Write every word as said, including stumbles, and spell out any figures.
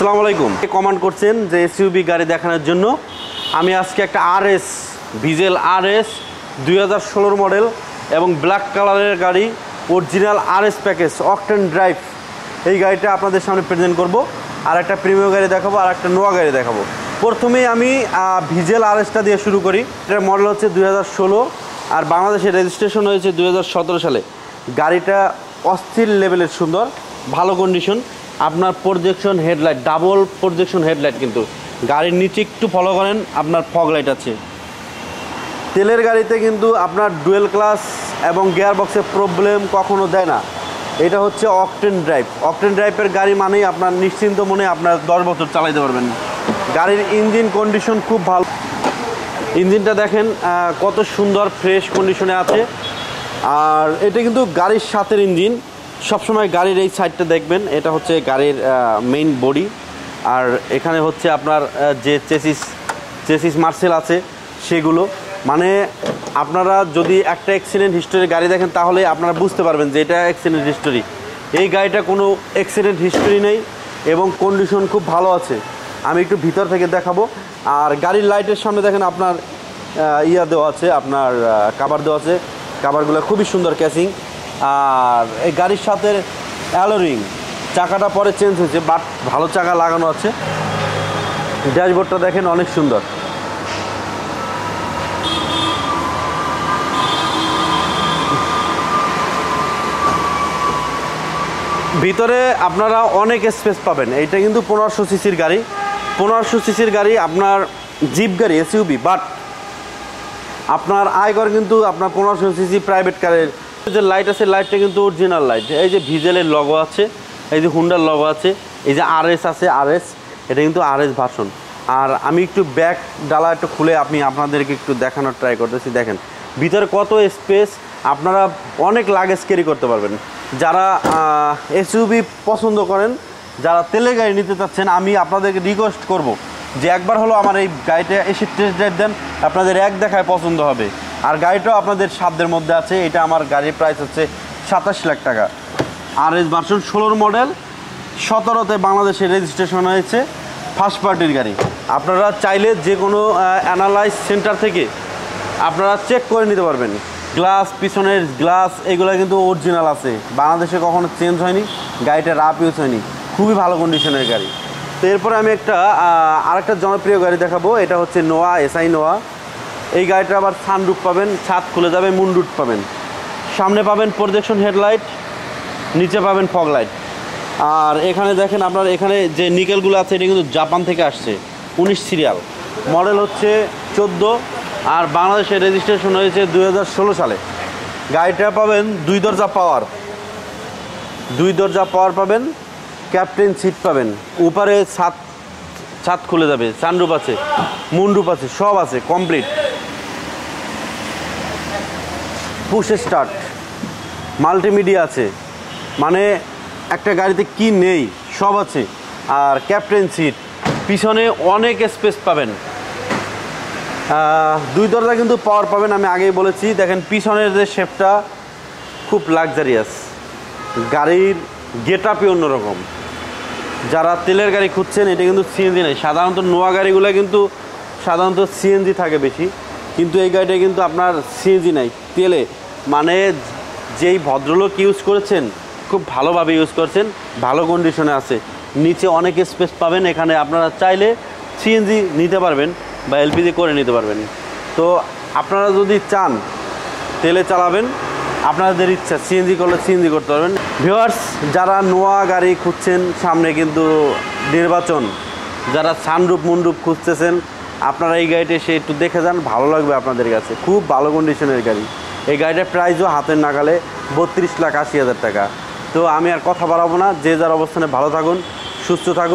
আসসালামু আলাইকুম। কমেন্ট করছেন যে এসইউভি গাড়ি দেখানোর জন্য। আমি আজকে একটা আরএস ভিজেল আরএস দুই হাজার ষোলোর মডেল এবং ব্ল্যাক কালারের গাড়ি, original RS package octane drive, এই গাড়িটা আপনাদের সামনে প্রেজেন্ট করব। আর একটা প্রিমিয়াম গাড়ি দেখাবো, আর একটা নোয়া গাড়ি দেখাবো। প্রথমেই আমি ভিজেল আরএসটা দিয়ে শুরু করি। এটার মডেল হচ্ছে দুই হাজার ষোলো আর বাংলাদেশের রেজিস্ট্রেশন হয়েছে দুই হাজার সতেরো সালে। গাড়িটা অস্থির লেভেলের সুন্দর, ভালো কন্ডিশন। আপনার projection headlight, double projection headlight, কিন্তু গাড়ির নিচে একটু ফলো করেন আপনার ফগ লাইট আছে। তেলের গাড়িতে কিন্তু আপনার ডুয়েল ক্লাস এবং গিয়ার বক্সের প্রবলেম কখনো দেয় না। এটা হচ্ছে অকটেন ড্রাইভ। অকটেন ড্রাইভের গাড়ি মানেই আপনার নিশ্চিন্ত মনে আপনার দশ বছর চালাইতে পারবেন। গাড়ির ইঞ্জিন কন্ডিশন খুব ভালো। ইঞ্জিনটা দেখেন কত সুন্দর ফ্রেশ কন্ডিশনে আছে। আর এটা কিন্তু গাড়ির সাথের ইঞ্জিন। সবসময় গাড়ির এই সাইডটা দেখবেন, এটা হচ্ছে গাড়ির মেইন বডি। আর এখানে হচ্ছে আপনার যে চেসিস চেসিস মার্সেল আছে সেগুলো, মানে আপনারা যদি একটা অ্যাক্সিডেন্ট হিস্টোরি গাড়ি দেখেন তাহলে আপনারা বুঝতে পারবেন যে এটা অ্যাক্সিডেন্ট হিস্টোরি। এই গাড়িটা কোনো অ্যাক্সিডেন্ট হিস্টোরি নেই এবং কন্ডিশন খুব ভালো আছে। আমি একটু ভিতর থেকে দেখাবো। আর গাড়ির লাইটের সামনে দেখেন আপনার ইয়া দেওয়া আছে, আপনার কাভার দেওয়া আছে। কাভারগুলো খুবই সুন্দর ক্যাসিং। আর এই গাড়ির সাথে অ্যালোরিং, চাকাটা পরে চেঞ্জ হয়েছে বাট ভালো চাকা লাগানো আছে। ড্যাশবোর্ডটা দেখেন অনেক সুন্দর। ভিতরে আপনারা অনেক স্পেস পাবেন। এইটা কিন্তু পনেরোশো সিসির গাড়ি। পনেরোশো সিসির গাড়ি আপনার জিপ গাড়ি, এসইউভি, বাট আপনার আয়কর কিন্তু আপনার পনেরোশো সিসি প্রাইভেট কারের যে লাইট আছে, লাইটটা কিন্তু অরিজিনাল লাইট। এই যে ভিজেলের লগো আছে, এই যে হুন্ডার লগো আছে, এই যে আরএস আছে, আরএস, এটা কিন্তু আরএস ভার্সন। আর আমি একটু ব্যাক ডালা একটু খুলে আপনি আপনাদেরকে একটু দেখানোর ট্রাই করতেছি। দেখেন ভিতরে কত স্পেস, আপনারা অনেক লাগেজ ক্যারি করতে পারবেন। যারা এসইউভি পছন্দ করেন, যারা তেলের গাড়ি নিতে চাচ্ছেন, আমি আপনাদেরকে রিকোয়েস্ট করব যে একবার হলো আমার এই গাড়িটা এসে টেস্ট ড্রাইভ দেন, আপনাদের এক দেখায় পছন্দ হবে। আর গাড়িটাও আপনাদের সাধ্যের মধ্যে আছে। এটা আমার গাড়ির প্রাইস হচ্ছে সাতাশ লাখ টাকা। আর এস ভার্সন ষোলোর মডেল, সতেরোতে বাংলাদেশে রেজিস্ট্রেশন হয়েছে, ফার্স্ট পার্টির গাড়ি। আপনারা চাইলে যে কোনো অ্যানালাইজ সেন্টার থেকে আপনারা চেক করে নিতে পারবেন। গ্লাস, পিছনের গ্লাস, এগুলো কিন্তু অরিজিনাল আছে, বাংলাদেশে কখনো চেঞ্জ হয়নি। গাড়িটা রাফ ইউজ হয়নি, খুবই ভালো কন্ডিশনের গাড়ি। তো এরপরে আমি একটা আরেকটা জনপ্রিয় গাড়ি দেখাবো। এটা হচ্ছে নোয়া, এসআই নোয়া। এই গাড়িটা আবার সানরুফ পাবেন, ছাদ খুলে যাবে, মুন্ডুট পাবেন, সামনে পাবেন প্রজেকশন হেডলাইট, নিচে পাবেন ফগ লাইট। আর এখানে দেখেন আপনার এখানে যে নিকেলগুলো আছে এটা কিন্তু জাপান থেকে আসছে, উনিশ সিরিয়াল, মডেল হচ্ছে চোদ্দো আর বাংলাদেশে রেজিস্ট্রেশন হয়েছে দুই হাজার ষোলো সালে। গাড়িটা পাবেন দুই দরজা পাওয়ার, দুই দরজা পাওয়ার পাবেন, ক্যাপ্টেন সিট পাবেন, উপরে ছাদ ছাদ খুলে যাবে, সানরুফ আছে, মুনরুফ আছে, সব আছে কমপ্লিট। পুশ স্টার্ট, মাল্টিমিডিয়া আছে, মানে একটা গাড়িতে কি নেই সব আছে। আর ক্যাপ্টেন সিট, পিছনে অনেক স্পেস পাবেন। দুই দরজা কিন্তু পাওয়ার পাবেন, আমি আগেই বলেছি। দেখেন পিছনের যে শেপটা খুব লাক্সারিয়াস, গাড়ির গেট আপই অন্যরকম। যারা তেলের গাড়ি খুঁজছেন, এটা কিন্তু সিএনজি নেই। সাধারণত নোয়া গাড়িগুলো কিন্তু সাধারণত সিএনজি থাকে বেশি, কিন্তু এই গাড়িটা কিন্তু আপনার সিএনজি নাই, তেলে। মানে যেই ভদ্রলোক ইউজ করেছেন খুব ভালোভাবে ইউজ করছেন, ভালো কন্ডিশনে আছে। নিচে অনেক স্পেস পাবেন। এখানে আপনারা চাইলে সিএনজি নিতে পারবেন বা এলপিজি করে নিতে পারবেন। তো আপনারা যদি চান তেলে চালাবেন, আপনাদের ইচ্ছা, সিএনজি করলে সিএনজি করতে পারবেন। ভিউয়ার্স, যারা নোয়া গাড়ি খুঁজছেন, সামনে কিন্তু নির্বাচন, যারা সানরুফ মুনরুফ খুঁজতেছেন, আপনারা এই গাড়িটা এসে একটু দেখে যান, ভালো লাগবে আপনাদের কাছে। খুব ভালো কন্ডিশনের গাড়ি। এই গাড়িটার প্রাইসও হাতের নাগালে, বত্রিশ লাখ আশি হাজার টাকা। তো আমি আর কথা বাড়াবো না। যে যার অবস্থানে ভালো থাকুন, সুস্থ থাকুন।